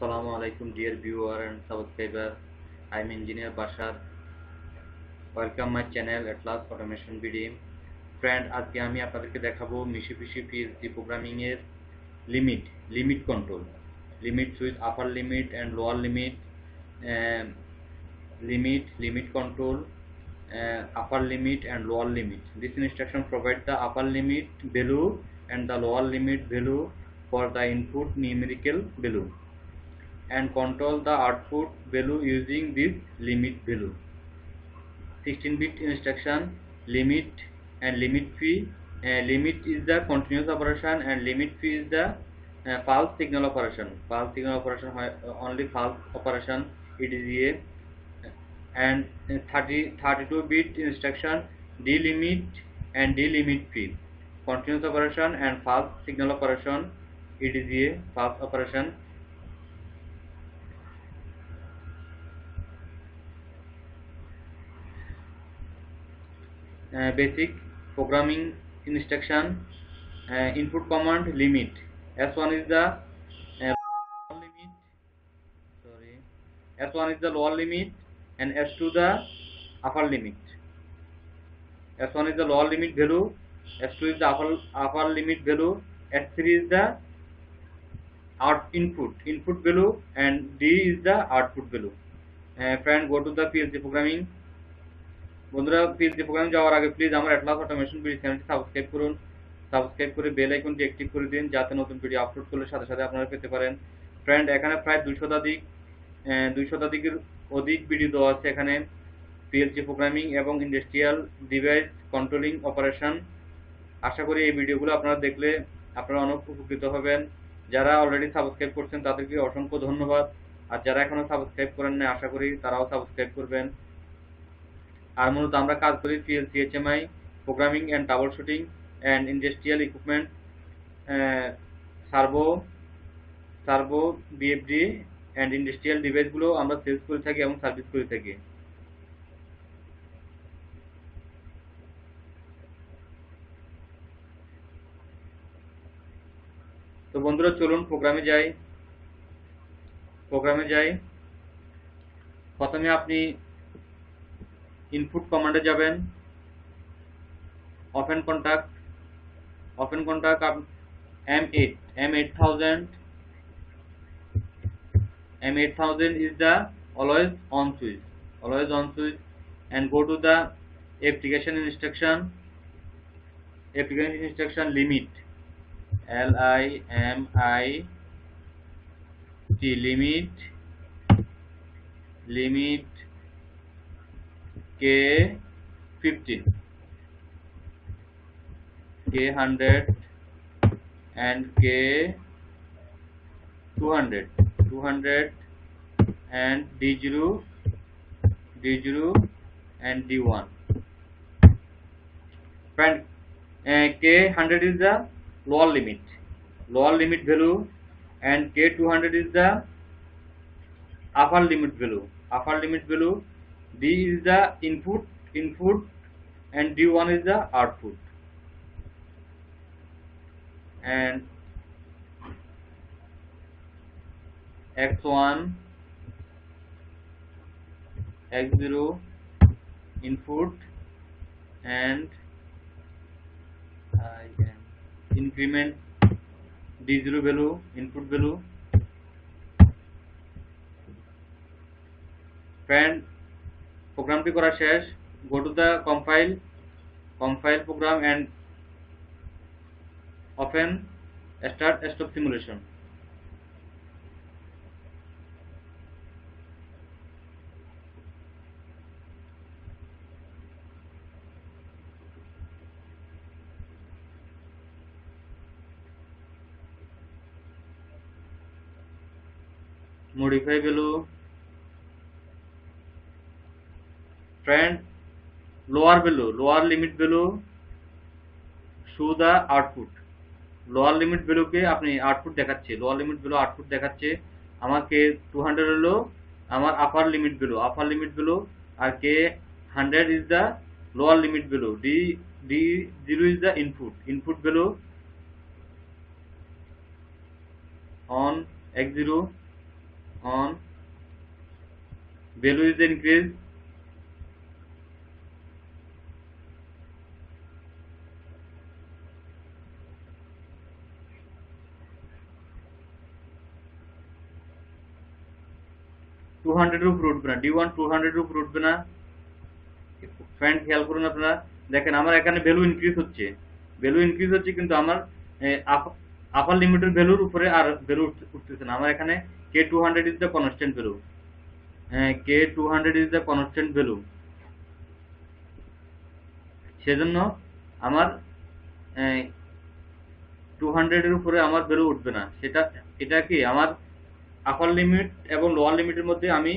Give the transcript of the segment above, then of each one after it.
Assalamu alaikum dear viewer and subscriber. I am engineer Bashar. Welcome my channel Atlas Automation BD. Friend আজকে আমি আপনাদেরকে দেখাবো Mitsubishi PhD programming এর limit control, limit switch upper limit and lower limit, limit control, upper limit and lower limit. This instruction provides the upper limit value and the lower limit value for the input numerical value and control the output value using this limit value. 16-bit instruction limit and limit fee. Limit is the continuous operation and limit fee is the false signal operation. False signal operation only false operation it is a. And 32-bit instruction delimit and delimit fee. Continuous operation and false signal operation it is a false operation. Basic programming instruction. Input command limit. S1 is the limit. S1 is the lower limit and S2 the upper limit. S1 is the lower limit value, S2 is the upper limit value, S3 is the input value and D is the output value. Friend, go to the PLC programming. বন্ধুরা, PhD programming যাওয়ার আগে please আমার Atlas Automation BD চ্যানেলটি subscribe করুন। Subscribe করে bell আইকনটি active করে দিন যাতে নতুন ভিডিও আপলোড করলে সাথে সাথে আপনারা পেতে পারেন। ফ্রেন্ড, এখানে প্রায় 200 অধিক ভিডিও দেওয়া আছে এখানে পিএলসি প্রোগ্রামিং এবং ইন্ডাস্ট্রিয়াল ডিভাইস কন্ট্রোলিং অপারেশন। আশা করি এই ভিডিওগুলো আপনারা দেখলে আপনারা অনেক উপকৃত হবেন। যারা অলরেডি সাবস্ক্রাইব করছেন তাদেরকে অসংখ্য ধন্যবাদ, আর যারা এখনো সাবস্ক্রাইব করেন না আশা করি তারাও সাবস্ক্রাইব করবেন। আর মূলত আমরা কাজ করি PLC, HMI, programming and trouble shooting and industrial equipment, servo VFD and industrial ডিভাইসগুলো আমরা সেলস করে থাকি এবং সার্ভিস করে থাকি। তো বন্ধুরা, চলুন প্রোগ্রামে যাই। প্রথমে আপনি ইনপুট কমান্ডে যাবেন। Open contact M8000 is the always on switch and go to the application instruction limit, limit K15, K100 and K200 and D0 and D1. Friend, K100 is the lower limit value and K200 is the upper limit value. D is the input and D1 is the output. And X1 X0 input and increment D0 value, input value. Friend, প্রোগ্রামটি করা শেষ। go to the compile program and open start stop simulation. Modify value. Friend, lower limit value show the output. Lower limit ভ্যালুকে আপনি output দেখাচ্ছে, lower limit value output দেখাচ্ছে। আমাকে 200 হলো আমার আপার লিমিট ভ্যালু আর K100 is the lower limit value, D0 is the input value on X0 on value is increased, two hundred উপরে উঠবে না, D1 200 উপরে উঠবে না। ফ্রেন্ড খেয়াল করুন আপনারা, দেখেন আমার এখানে ভ্যালু ইনক্রিজ হচ্ছে, কিন্তু আমার আপার লিমিটের ভ্যালুর উপরে আর ভ্যালু উঠতেছে না। আমার এখানে K200 is the constant value, K200 is the constant value, সেজন্য আমার 200 এর উপরে আমার ভ্যালু উঠবে না। এটা কি আমার আপার লিমিট এবং লোয়ার লিমিটের মধ্যে আমি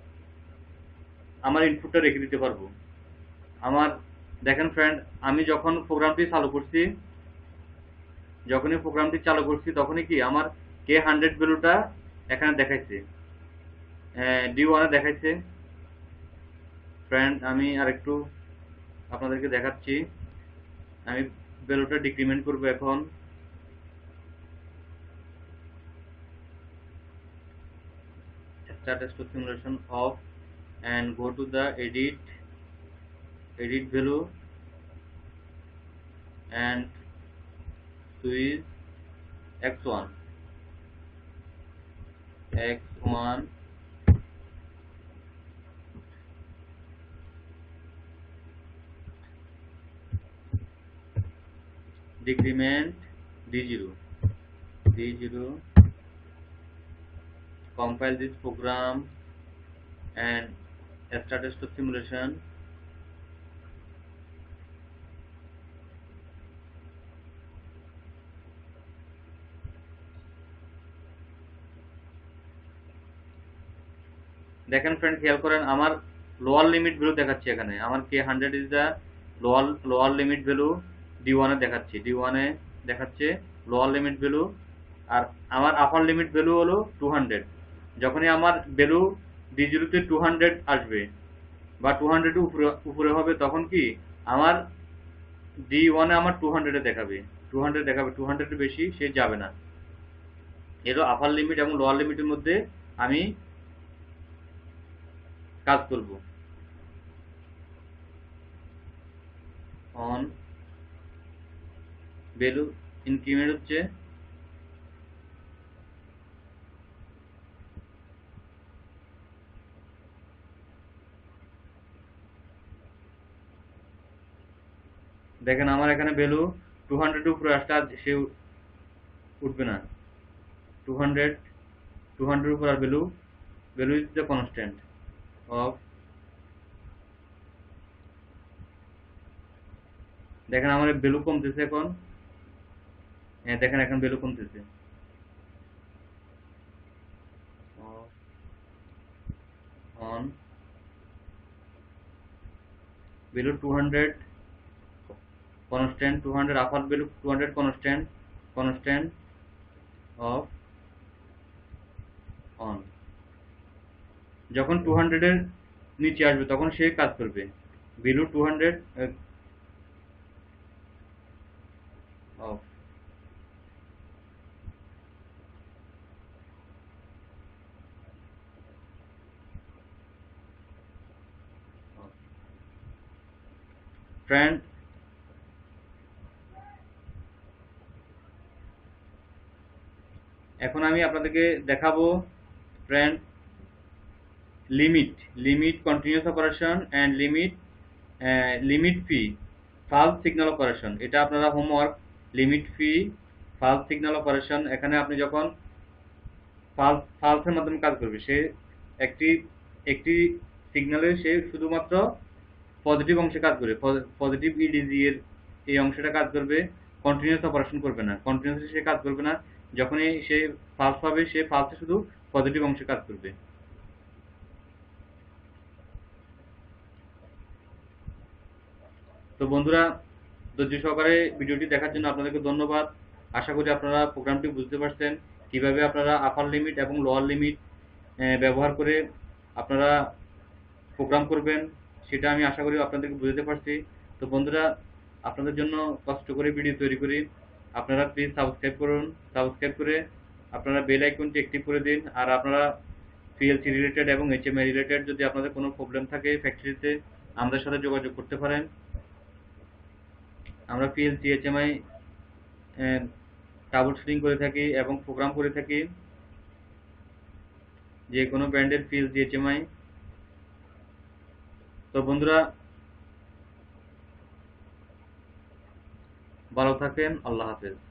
আমার ইনপুটটা রেখে দিতে পারবো। আমার দেখেন ফ্রেন্ড, আমি যখনই প্রোগ্রামটি চালু করছি তখনই কি আমার K100 ভ্যালুটা এখানে দেখাইছে, D1 এ দেখাইছে। ফ্রেন্ড আমি আরেকটু আপনাদেরকে দেখাচ্ছি, আমি ভ্যালুটা ডিক্রিমেন্ট করবো এখন। Start step simulation off and go to the edit value and switch x1 decrement D0, compile this program and start step simulation. দেখেন ফ্রেন্ড খেয়াল করেন, আমার লোয়ার লিমিট ভ্যালু দেখাচ্ছে এখানে, আমার K100 is the lower limit value, D1 এ দেখাচ্ছে lower limit value, আর আমার আপার লিমিট ভ্যালু হলো 200। যখনই আমার ভ্যালু D0 তে 200 আসবে বা 200 উপরে হবে, তখন কি আমার D1 এ আমার 200 দেখাবে, 200 এর বেশি সে যাবে না। এরও আপার লিমিট এবং লোয়ার লিমিটের মধ্যে আমি কাজ করব। অন ভ্যালু ইনক্রিমেন্ট হচ্ছে, দেখেন আমার এখানে ভ্যালু 200 উপরে আসলে সে উঠবে না। 200 উপর আর value is the constant of, দেখেন আমার ভ্যালু কমতেছে এখন, দেখেন এখন ভ্যালু কমতেছে। On value 200 constant, 200 upper value 200 constant of on। যখন 200 এর নিচে আসবে তখন সে কাজ করবে, ভ্যালু 200 অফ। ফ্রেন্ড এখন আমি আপনাদেরকে দেখাবো friend limit continuous operation and limit fee false signal operation. এটা আপনারা homework, limit fee false signal operation. এখানে আপনি যখন ফালসের মাধ্যমে কাজ করবে, সে একটি সিগন্যালে সে শুধুমাত্র পজিটিভ অংশে কাজ করবে, পজিটিভ ইডিজি এর এই অংশটা কাজ করবে, কন্টিনিউয়াস অপারেশন করবে না, কন্টিনিউয়াসলি সে কাজ করবে না। যখনই সে ফালস পাবে, সে ফালসে শুধু পজিটিভ অংশে কাজ করবে। তো বন্ধুরা, ধৈর্য সহকারে ভিডিওটি দেখার জন্য আপনাদেরকে ধন্যবাদ। আশা করি আপনারা প্রোগ্রামটি বুঝতে পারছেন, কিভাবে আপনারা আপার লিমিট এবং লোয়ার লিমিট ব্যবহার করে আপনারা প্রোগ্রাম করবেন, সেটা আমি আশা করি আপনাদেরকে বুঝতে পারছি। তো বন্ধুরা, আপনাদের জন্য কষ্ট করে ভিডিও তৈরি করি, আপনারা প্লিজ সাবস্ক্রাইব করুন, সাবস্ক্রাইব করে আপনারা বেল আইকনটি অ্যাক্টিভ করে দিন। আর আপনারা পিএলসি রিলেটেড এবং এইচএমআই রিলেটেড যদি আপনাদের কোনো প্রবলেম থাকে ফ্যাক্টরিতে আমাদের সাথে যোগাযোগ করতে পারেন। আমরা পিএলসি এইচএমআই ট্রাবল শুটিং করে থাকি এবং প্রোগ্রাম করে থাকি। যে কোনো ব্র্যান্ডের পিএলসি এইচএমআই। তো বন্ধুরা ভালো থাকেন, আল্লাহ হাফেজ।